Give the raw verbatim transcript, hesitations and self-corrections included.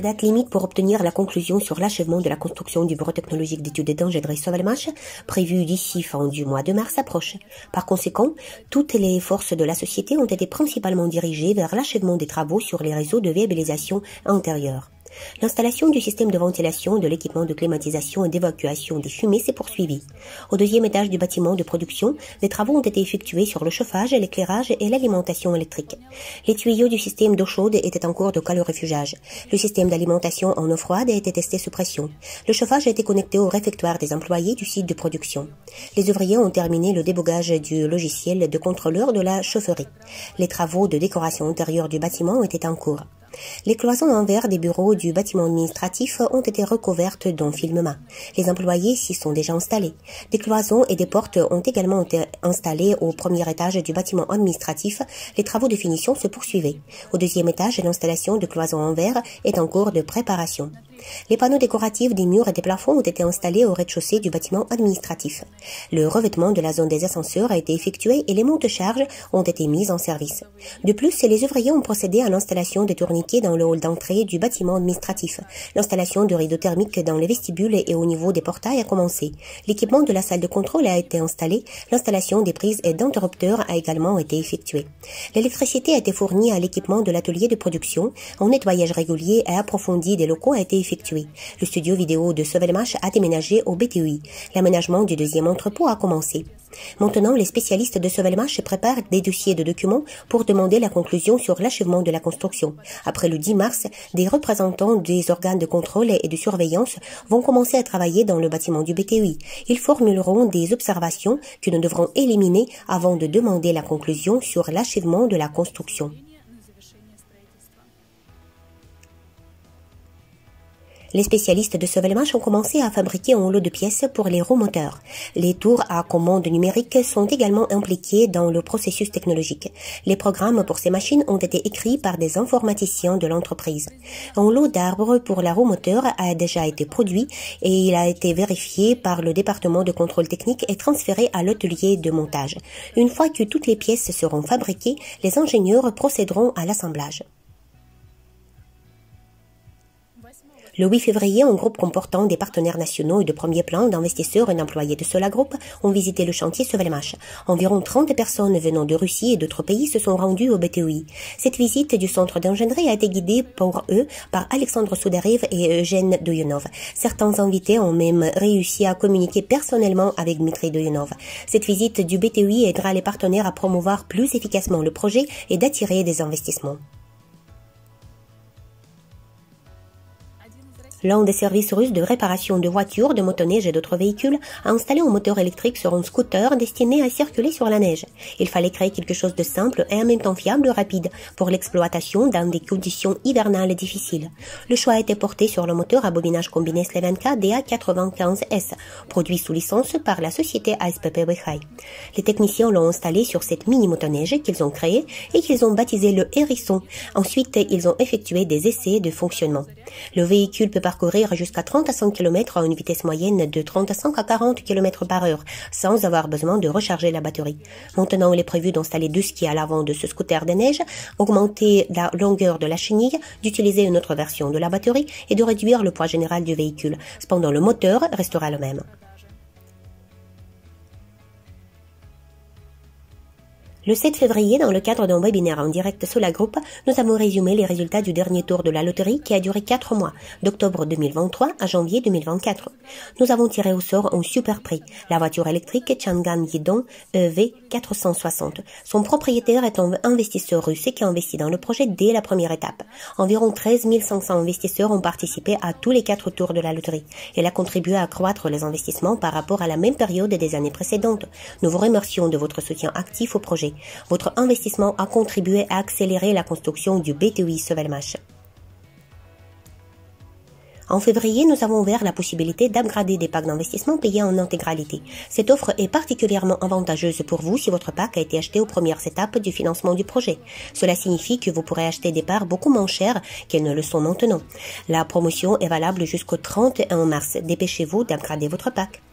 La date limite pour obtenir la conclusion sur l'achèvement de la construction du bureau technologique d'études d'ingénierie-Sovelmash, prévu d'ici fin du mois de mars, approche. Par conséquent, toutes les forces de la société ont été principalement dirigées vers l'achèvement des travaux sur les réseaux de viabilisation intérieure. L'installation du système de ventilation, de l'équipement de climatisation et d'évacuation des fumées s'est poursuivie. Au deuxième étage du bâtiment de production, des travaux ont été effectués sur le chauffage, l'éclairage et l'alimentation électrique. Les tuyaux du système d'eau chaude étaient en cours de calorifugage. Le système d'alimentation en eau froide a été testé sous pression. Le chauffage a été connecté au réfectoire des employés du site de production. Les ouvriers ont terminé le débogage du logiciel de contrôleur de la chaufferie. Les travaux de décoration intérieure du bâtiment étaient en cours. Les cloisons en verre des bureaux du bâtiment administratif ont été recouvertes d'un film mat. Les employés s'y sont déjà installés. Des cloisons et des portes ont également été installées au premier étage du bâtiment administratif. Les travaux de finition se poursuivaient. Au deuxième étage, l'installation de cloisons en verre est en cours de préparation. Les panneaux décoratifs des murs et des plafonds ont été installés au rez-de-chaussée du bâtiment administratif. Le revêtement de la zone des ascenseurs a été effectué et les monte-charges ont été mises en service. De plus, les ouvriers ont procédé à l'installation des tourniquets dans le hall d'entrée du bâtiment administratif. L'installation de rideaux thermiques dans les vestibules et au niveau des portails a commencé. L'équipement de la salle de contrôle a été installé. L'installation des prises et d'interrupteurs a également été effectuée. L'électricité a été fournie à l'équipement de l'atelier de production. Un nettoyage régulier et approfondi des locaux a été effectué. Le studio vidéo de Sovelmash a déménagé au B T U I. L'aménagement du deuxième entrepôt a commencé. Maintenant, les spécialistes de Sovelmash préparent des dossiers de documents pour demander la conclusion sur l'achèvement de la construction. Après le dix mars, des représentants des organes de contrôle et de surveillance vont commencer à travailler dans le bâtiment du B T U I. Ils formuleront des observations que nous devrons éliminer avant de demander la conclusion sur l'achèvement de la construction. Les spécialistes de Sovelmash ont commencé à fabriquer un lot de pièces pour les roues moteurs. Les tours à commande numérique sont également impliqués dans le processus technologique. Les programmes pour ces machines ont été écrits par des informaticiens de l'entreprise. Un lot d'arbres pour la roue moteur a déjà été produit et il a été vérifié par le département de contrôle technique et transféré à l'atelier de montage. Une fois que toutes les pièces seront fabriquées, les ingénieurs procéderont à l'assemblage. Le huit février, un groupe comportant des partenaires nationaux et de premier plan, d'investisseurs et d'employés de Sola Group ont visité le chantier Sovelmash. Environ trente personnes venant de Russie et d'autres pays se sont rendues au B T U I. Cette visite du centre d'ingénierie a été guidée pour eux par Alexandre Soudarev et Eugène Doyunov. Certains invités ont même réussi à communiquer personnellement avec Dmitry Doyunov. Cette visite du B T U I aidera les partenaires à promouvoir plus efficacement le projet et d'attirer des investissements. L'un des services russes de réparation de voitures, de motoneiges et d'autres véhicules a installé un moteur électrique sur un scooter destiné à circuler sur la neige. Il fallait créer quelque chose de simple et en même temps fiable et rapide pour l'exploitation dans des conditions hivernales difficiles. Le choix a été porté sur le moteur à bobinage combiné Slevenka D A quatre-vingt-quinze S, produit sous licence par la société A S P P Weihai. Les techniciens l'ont installé sur cette mini-motoneige qu'ils ont créée et qu'ils ont baptisé le Hérisson. Ensuite, ils ont effectué des essais de fonctionnement. Le véhicule peut parcourir jusqu'à trente à cent kilomètres à une vitesse moyenne de trente-cinq à quarante kilomètres par heure, sans avoir besoin de recharger la batterie. Maintenant, il est prévu d'installer deux skis à l'avant de ce scooter de neige, augmenter la longueur de la chenille, d'utiliser une autre version de la batterie et de réduire le poids général du véhicule. Cependant, le moteur restera le même. Le sept février, dans le cadre d'un webinaire en direct sur la groupe, nous avons résumé les résultats du dernier tour de la loterie qui a duré quatre mois, d'octobre deux mille vingt-trois à janvier deux mille vingt-quatre. Nous avons tiré au sort un super prix, la voiture électrique Changan Yidong E V quatre cent soixante. Son propriétaire est un investisseur russe qui a investi dans le projet dès la première étape. Environ treize mille cinq cents investisseurs ont participé à tous les quatre tours de la loterie. Elle a contribué à accroître les investissements par rapport à la même période des années précédentes. Nous vous remercions de votre soutien actif au projet. Votre investissement a contribué à accélérer la construction du B T U I Sovelmash. En février, nous avons ouvert la possibilité d'upgrader des packs d'investissement payés en intégralité. Cette offre est particulièrement avantageuse pour vous si votre pack a été acheté aux premières étapes du financement du projet. Cela signifie que vous pourrez acheter des parts beaucoup moins chères qu'elles ne le sont maintenant. La promotion est valable jusqu'au trente et un mars. Dépêchez-vous d'upgrader votre pack.